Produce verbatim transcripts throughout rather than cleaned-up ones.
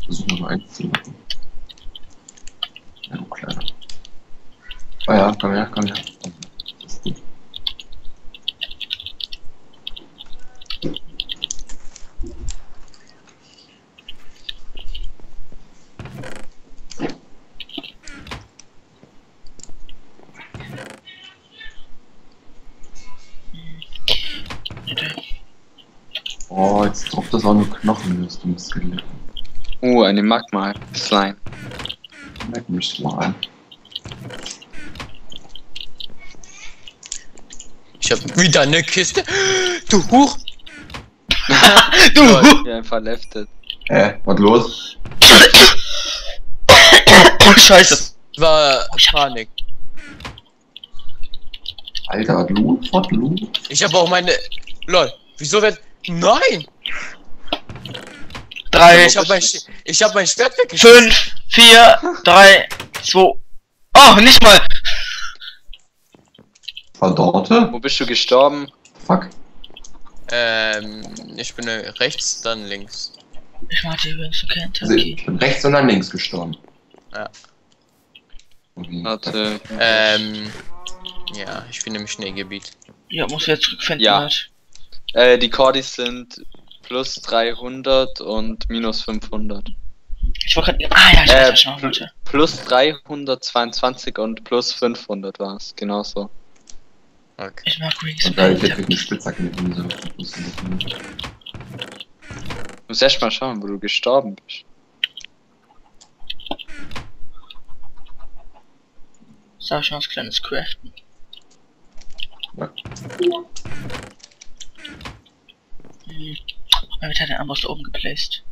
Versuchen wir mal eins zu machen. Ja, du Kleiner. Oh ja, komm her, komm her. Das ist gut. Oh, jetzt droppt das auch nur Knochen, das dummes Skelett. Uh, eine Magma-Slime. Magma Slime. Ich hab wieder eine Kiste. Du Huch! Du! Ja, einfach leftet. Hä, was los? Scheiße. War Panik. Alter, was los? Was los? Ich habe auch meine. Lol. Wieso wird. Nein! drei, Ich habe mein, Sch- ich hab mein Schwert weggeschmissen. fünf, vier, drei, zwei. Oh, nicht mal. Verdorte? Wo bist du gestorben? Fuck. Ähm, ich bin äh, rechts, dann links. Ich warte übrigens, okay, Also okay. ich bin rechts und dann links gestorben. Ja. Okay. Warte. Ähm, ja, ich bin im Schneegebiet. Ja, muss jetzt zurückfinden. Ja. Halt. Äh, die Cordis sind plus dreihundert und minus fünfhundert. Ich wollte gerade. Ah ja, ich Äh, weiß schon, warte. Plus dreihundertzweiundzwanzig und plus fünfhundert war es, genauso. Okay. Ich mag Rings. Und da ich jetzt mit einer Spitzhacke mit ihm so. Du musst erst mal schauen, wo du gestorben bist. Sag schon was kleines Craften. Ja. Hm. Damit hat der Amboss da oben geplaced.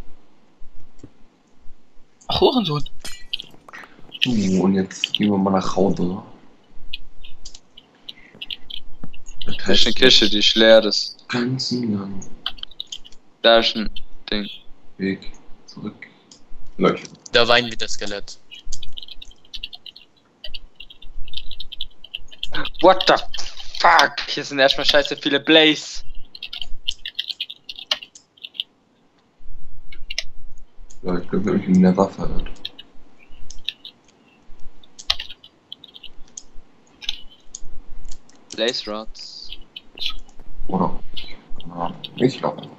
Ach, Hurensohn. Uh, und jetzt gehen wir mal nach Hause. Das ist eine Kiste, die ist leer, das. Ganz lang Da ist ein Ding. Weg zurück. Leute. Da weint wieder Skelett. What the fuck? Hier sind erstmal scheiße viele Blaze. Ja, ich glaube, wir haben ihn in der Waffe hat. Blaze Rods. Oder? Ja, ich glaube.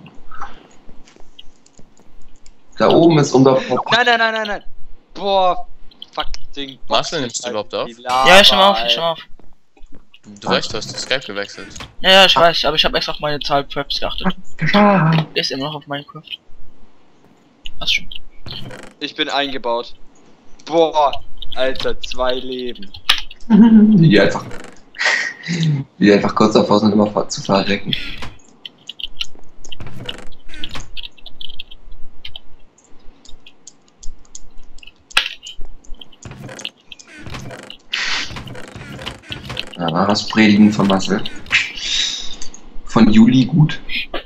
Da oben ist unser Pop. Nein, nein, nein, nein, nein. Boah, fuck Ding. Marcel, nimmst du überhaupt auf? Die Lava, Ja, ich schau mal auf, ich Alter. schau mal auf. Du weißt, du hast das Skype gewechselt. Ja, ja, ich weiß, aber ich habe extra auf meine Zahl Preps geachtet. Gefahr! Ist immer noch auf Minecraft. Passt schon. Ich bin eingebaut. Boah, Alter, zwei Leben. Die einfach. Die einfach kurz davor sind, immer zu verrecken. Ja, das Predigen von Marcel. Von Juli gut.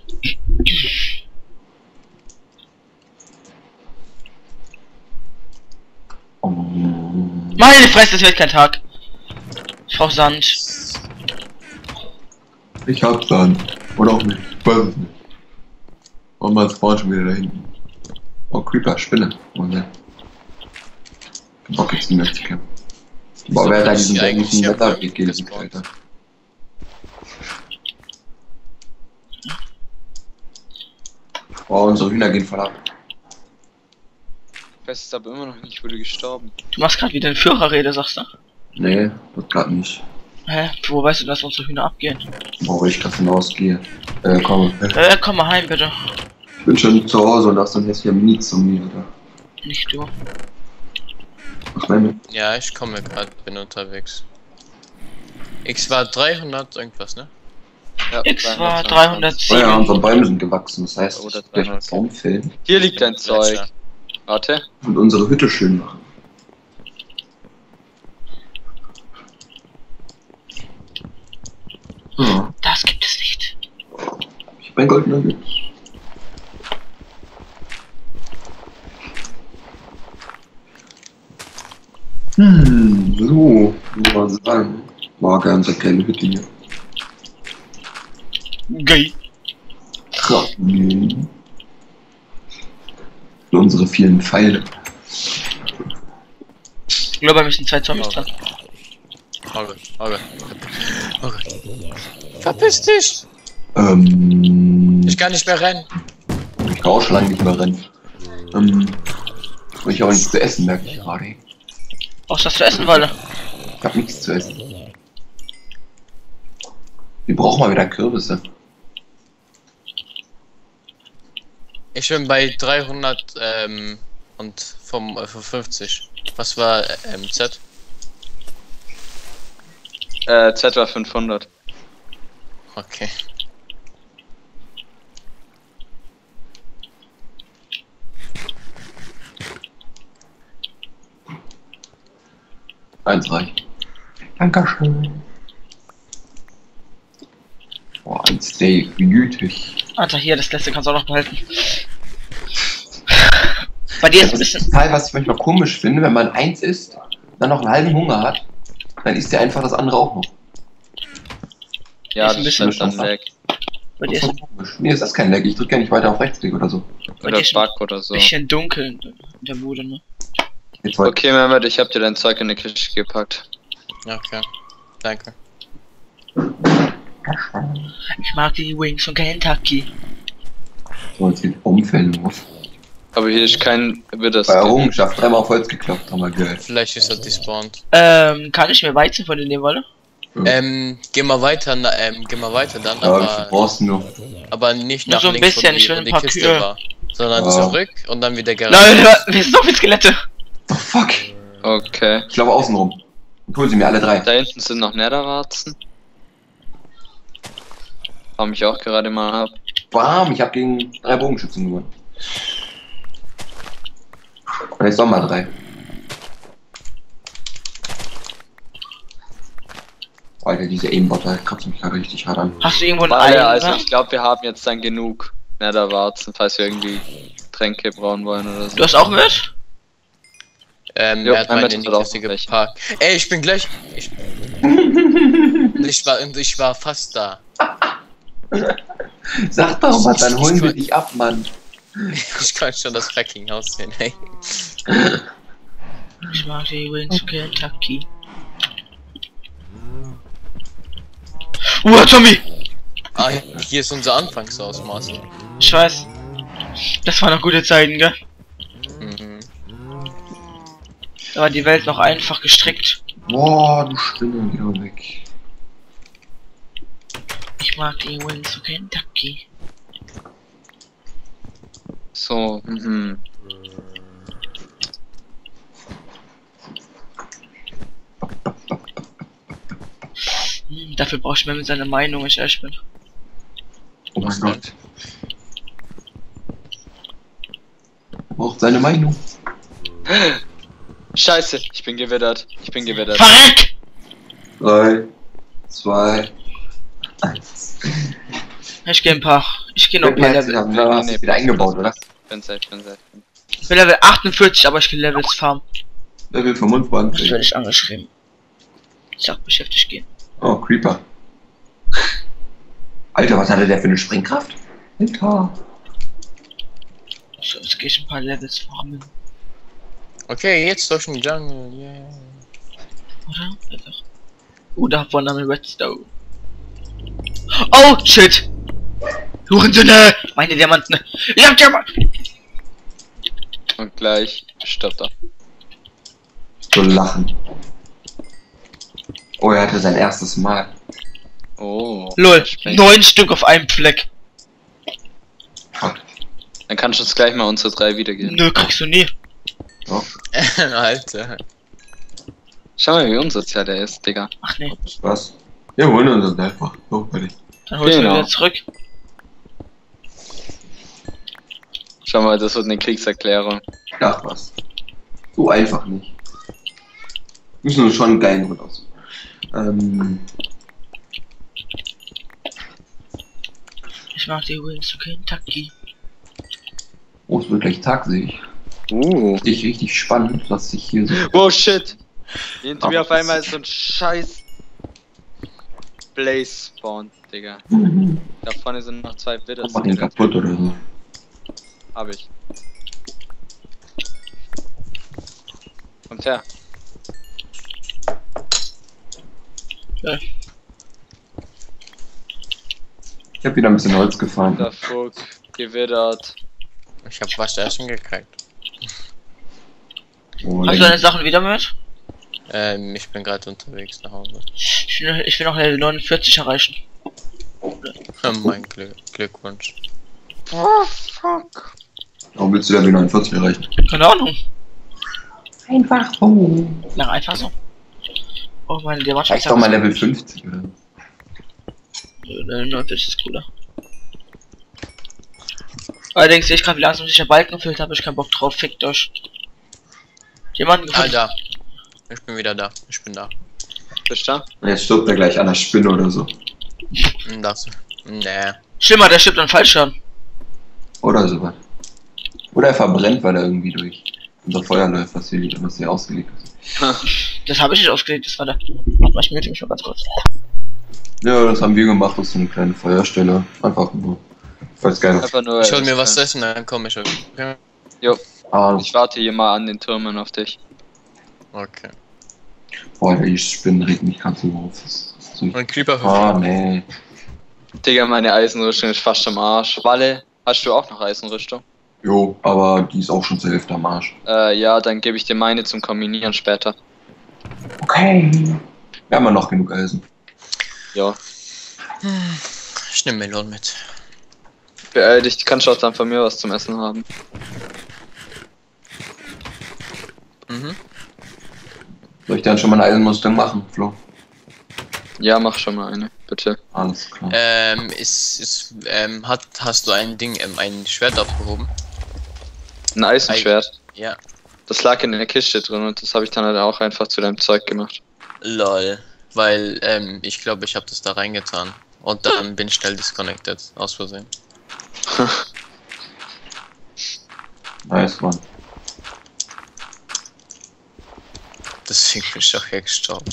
Oh. Meine Fresse, es wird kein Tag. Ich brauch Sand. Ich hab Sand. Oder auch nicht. Ich weiß es nicht. Und man spawnt schon wieder da hinten. Oh, Creeper, Spinne. Oh ne. Ich hab Bock jetzt nicht mehr zu kämpfen. Boah, wer hat da diesen dämlichen Wetterweg gelegt, Alter? Boah, unsere Hühner gehen voll ab. Ich weiß jetzt aber immer noch nicht, wo du gestorben. Du machst gerade wieder eine Führerrede, sagst du? Nee, wird grad nicht. Hä? Wo weißt du, dass unsere Hühner abgehen? Wo ich davon ausgehe. Äh, komm. Äh, komm mal heim, bitte. Ich bin schon zu Hause und hast dann jetzt wieder Mini zu mir, oder? Nicht du. Ach, meine. Ja, ich komme gerade, bin unterwegs. X war dreihundert irgendwas, ne? Ja, X war Oh ja, dreihundertsieben. unsere Bäume sind gewachsen, das heißt, Oder ich werde dreihundert. Baum fällen Hier liegt dein Zeug. Gletscher. Warte. und unsere Hütte schön machen. Ja, Das gibt es nicht. ich hab ein goldener Nugget. Hm, so, wie mal sagen. War ganz eine kleine Hütte hier. Geil. Krass. Hm. Für unsere vielen Pfeile. Ich glaube, bei mir sind zwei Zombies dran. Oh Gott, oh Gott. Oh Gott. Verpiss dich! Ähm. Ich kann nicht mehr rennen. Ich kann auch schon lange nicht mehr rennen. Ähm. Ich habe auch nichts zu essen, merke ich gerade. Brauchst du was zu essen, Wolle? Ich habe nichts zu essen. Wir brauchen mal wieder Kürbisse. Ich bin bei dreihundert ähm, und vom äh, fünfzig. Was war ähm, Z? Äh, Z war fünfhundert. Okay. Eins reicht. Dankeschön. Boah, ein Steak, wie gütig. Alter, hier, das letzte kannst du auch noch behalten. Bei dir ist ein Das ist bisschen... Teil, was ich manchmal komisch finde, wenn man eins isst, dann noch einen halben Hunger hat, dann isst er einfach das andere auch noch. Ja, Ist ein das bisschen ist dann besser. weg. Bei dir Das ist ist komisch. Nee, ist das kein Lag. Ich drücke ja nicht weiter auf Rechtsklick oder so. Bei Oder dir ist ein Bug oder so. bisschen dunkel in der Bude, ne? Jetzt weiter. Okay, Mehmet, ich hab dir dein Zeug in die Kiste gepackt. Okay. Danke. Ich mag die Wings von Kentucky. So, jetzt geht umfällen muss. Aber hier ist kein Widders. Bei Errungenschaft dreimal auf Holz geklopft, haben wir geil. Vielleicht ist er despawned. Ähm, kann ich mir Weizen von dir nehmen, Wolle? Ähm, geh mal weiter, na, ähm, geh mal weiter dann, Ja, du aber, brauchst nur. aber nicht Nur nach so ein links, bisschen, wo ich die, will wo ein die paar Kiste Kühe. war, sondern Ja. zurück und dann wieder gerade. Leute, wir sind so viele Skelette. Oh, fuck. Okay. Ich laufe außen rum. Und hol sie mir alle drei. Da hinten sind noch Netherwarzen. Warum ich auch gerade mal hab. Bam, ich habe gegen drei Bogenschützen gewonnen. Vielleicht doch mal drei. Alter, diese Aimbotter kratzen mich gerade richtig hart an. Hast du irgendwo ein Ei? Alle, also oder? ich glaube, wir haben jetzt dann genug Netherwarzen, falls wir irgendwie Tränke brauen wollen oder so. Du hast auch mit? Ähm, Jo, er hat mein meine Bett in die wird auch Kiste welche. gepackt. Ey, ich bin gleich. Ich, ich war, ich war fast da. Sag doch was, dann holen wir dich ab, Mann. Ich kann schon das fucking Haus sehen, hey. Ich mag die Wings von Kentucky. Uh, Zombie! Ah, hier ist unser Anfangshausmaß. Ich weiß. Das waren noch gute Zeiten, gell? Mhm. Da war die Welt noch einfach gestrickt. Boah, du Spinne, geh doch weg. Ich mag die Wings von Kentucky. So, mhm. Hm, dafür brauche ich mehr mit seiner Meinung, ich ehrlich bin. Oh mein Gott. Er braucht seine Meinung. Scheiße, ich bin gewittert. Ich bin gewittert. Verreck! Drei, zwei, eins. Ich geh ein paar. Ich geh noch ein paar Level. Ja, du hast dich wieder eingebaut, oder? Bin safe, bin safe. Ich bin Level achtundvierzig, aber ich will Levels farmen. Level Das fünfundzwanzig. werde ich angeschrieben. Ich sag beschäftigt gehen. Oh, Creeper. Alter, was hatte der für eine Springkraft? Alter. So, jetzt gehe ich ein paar Levels farmen. Okay, jetzt durch den Jungle, yeah. Oder? Ja, doch. Uh, da vorne haben wir Redstone. Oh, shit! Hurensöhne! Meine Diamanten! Ich hab Diamanten! Und gleich stirbt er. So lachen. Oh, er hatte sein erstes Mal. Oh. Lol, Spring. neun Stück auf einem Fleck. Fuck. Dann kannst du uns gleich mal unsere drei wiedergeben. Nö, kriegst du nie. Doch, Alter. Schau mal, wie unsozial der ist, Digga. Ach nee, was? Wir holen uns das einfach. So, fertig. dann holst du Genau. wieder zurück. Schau mal, das wird eine Kriegserklärung. Ach was. So einfach nicht. Müssen uns schon einen geilen Grund aus. Ähm. Ich mag die Wings zu Kentucky. Oh, es wird gleich Tag, sehe ich. Uh. Richtig, richtig spannend, was sich hier so. Oh shit! Hinter mir Aber auf einmal ist so ein scheiß Blaze spawn, Digga. Da vorne sind noch zwei Widders. Mach den kaputt oder so. Hab ich. Kommt her. Ja. Ich habe wieder ein bisschen Holz gefahren. Der Fug gewittert. Ich hab was zu essen gekriegt. Oh, Hast du deine Sachen wieder mit? Ähm, ich bin gerade unterwegs nach Hause. Ich will, ich will noch Level neunundvierzig erreichen. Mein Glück Glückwunsch. Oh, fuck. Warum willst du Level neunundvierzig erreichen? Keine Ahnung. Einfach so. Ja, einfach so. Oh, meine Diamant. Reicht doch mal Level fünfzig, oder? Level neunundvierzig ist cooler. Allerdings sehe ich gerade, wie langsam sich der Balken füllt, habe ich keinen Bock drauf. Fickt euch. Jemanden Ah, gefunden? da. Ich bin wieder da. Ich bin da. Bist du da? Und jetzt stirbt er gleich an der Spinne oder so. Hm, Das. Nee. Schlimmer, der stirbt an Fallschaden. Oder sowas. Oder er verbrennt, weil er irgendwie durch unser Feuer läuft, was hier, was hier ausgelegt ist. Das habe ich nicht ausgelegt, das war der. Warte mal, ich mute mich mal ganz kurz. Ja, das haben wir gemacht, das ist so eine kleine Feuerstelle. Einfach nur. Falls keiner. Einfach nur. Ich hol mir was zu essen, dann komm ich. Okay. Jo, Ah, ich warte hier mal an den Türmen auf dich. Okay. boah, die Spinnen regt mich gerade so auf. Das ist so. Und Creeper für Ah, nee. Digga, meine Eisenrüstung ist fast am Arsch. Walle, hast du auch noch Eisenrüstung? Jo, aber die ist auch schon zur Hälfte am Arsch. Äh, ja, dann gebe ich dir meine zum Kombinieren später. Okay. Wir haben ja noch genug Eisen. Ja. Ich nehme Melon mit. Beeil dich, kannst du auch dann von mir was zum Essen haben. Mhm. Soll ich dann schon mal eine Eisenrüstung machen, Flo? Ja, mach schon mal eine, bitte. Alles klar. Ähm, ist, ist, ähm, hat, hast du ein Ding, ähm, ein Schwert aufgehoben? Ein Eisenschwert. Ja. Das lag in der Kiste drin und das habe ich dann halt auch einfach zu deinem Zeug gemacht. Lol. Weil, ähm, ich glaube, ich habe das da reingetan. Und dann bin ich schnell disconnected, aus Versehen. Nice, Mann. Deswegen bin ich doch hier gestorben.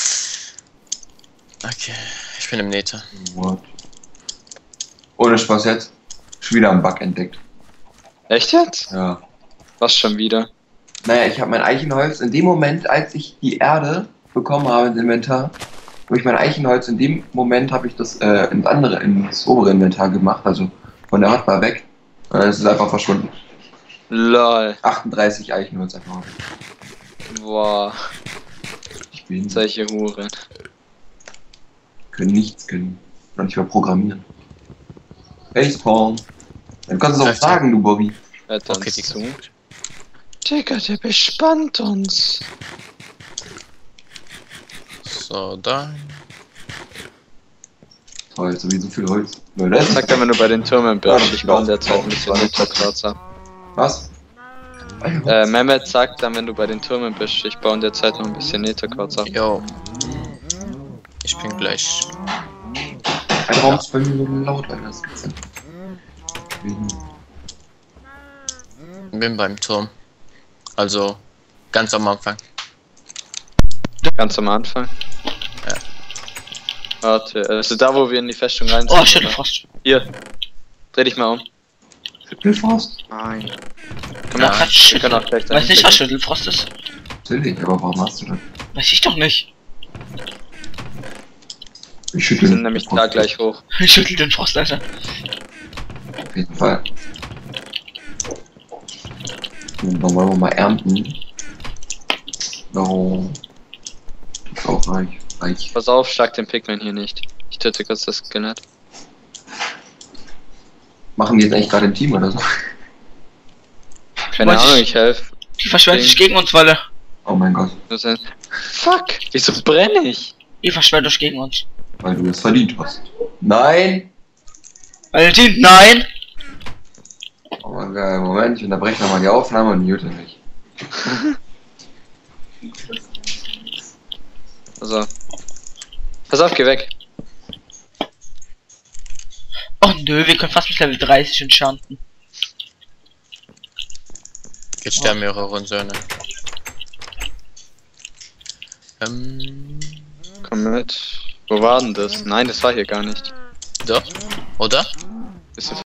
Okay, ich bin im Nether. What? Ohne Spaß jetzt. Schon wieder einen Bug entdeckt. Echt jetzt? Ja. Was schon wieder? Naja, ich habe mein Eichenholz in dem Moment, als ich die Erde bekommen habe ins Inventar, habe ich mein Eichenholz in dem Moment habe ich das äh, ins andere, ins obere Inventar gemacht, also von der Hotbar weg. Und dann ist es einfach verschwunden. Lol. achtunddreißig Eichenholz einfach. Boah, Ich bin solche Huren. können nichts können. Noch nicht mal programmieren. Facepalm. Dann kannst du es auch Perfekt. sagen, du Bobby. Hört Okay, uns die zu. Digga, der bespannt uns. So, da. Toll, so wie so viel Holz. Leute, Sag dann, wenn du bei den Türmen bist. Ich baue in der Zeit ein bisschen Netherquarz ab. was? Äh, Mehmet sagt dann, wenn du bei den Türmen bist. Ich baue in der Zeit noch ein bisschen Netherquarz ab. Jo. Ich bin gleich. Ein Raum ist bei mir so laut, weil das ist. Bin beim Turm. Also, ganz am Anfang. Ganz am Anfang. Ja. Warte, also da, wo wir in die Festung rein sind. Oh, oder? Schüttelfrost. Hier. Dreh dich mal um. Schüttelfrost? Nein. Ja. Komm mal, wir können auch gleich dahin Weiß nicht, was gehen. Schüttelfrost ist. Natürlich, aber warum hast du das? Weiß ich doch nicht. Ich Wir schüttel sind nämlich da gleich hoch. Ich schüttel den Frost, Alter. Auf jeden Fall. Und dann wollen wir mal ernten. No. Ist auch reich. Reich. Pass auf, schlag den Pigman hier nicht. Ich töte kurz das Skelett. Machen die jetzt eigentlich gerade im Team oder so? Keine Weiß Ahnung, ich- ich helfe. Die verschwört sich gegen uns, Walle. Oh mein Gott. Fuck! Wieso brenne ich? Ihr verschwört euch gegen uns. Weil du es verdient hast. Nein! Valentin, nein! Oh mein Gott, Moment, ich unterbreche nochmal die Aufnahme und mute mich. Also. Pass auf, geh weg. Oh nö, wir können fast bis Level dreißig enchanten. Jetzt sterben mehrere Söhne. Ähm. Komm mit. Wo war denn das? Nein, das war hier gar nicht. Doch. Oder? Bist du